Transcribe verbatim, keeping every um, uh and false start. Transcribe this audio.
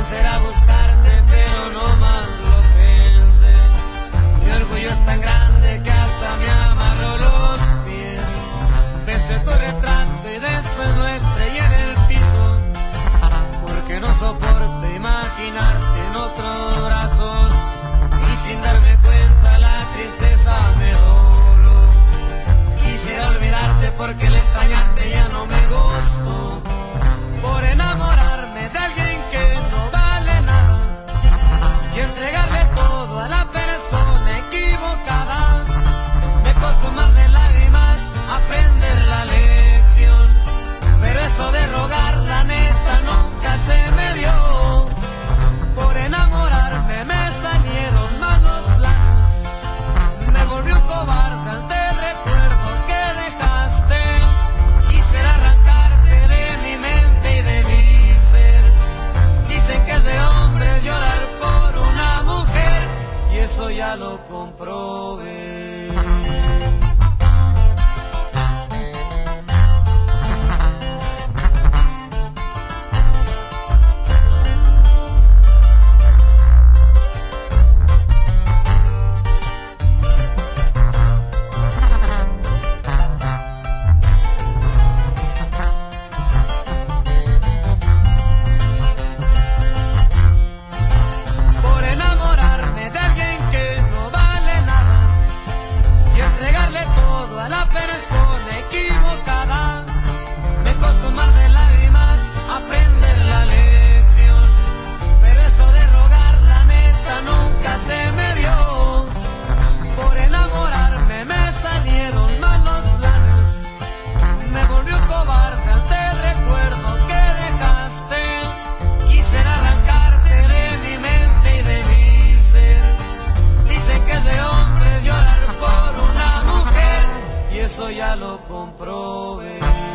Quisiera buscarte, pero no más lo pensé. Mi orgullo es tan grande que hasta me amarró los pies. Besé tu retrato y después lo estrellé en el piso, porque no soporto imaginarte en otros brazos. Y sin darme cuenta la tristeza me dobló. Quisiera olvidarte porque el extrañarte ya no me gustó. Por enamorarme de alguien que no vale nada y entregarle todo a la persona equivocada, me costó más de lágrimas aprender la lección. Pero eso de rogar la neta nunca se me dio. Por enamorarme me salieron malos planes. Me volví un cobarde ante el recuerdo que dejaste. Quisiera arrancarte de mi mente y de mi ser. Dicen que es de hombres llorar por una mujer, y eso ya lo comprobé. Eso ya lo comprobé.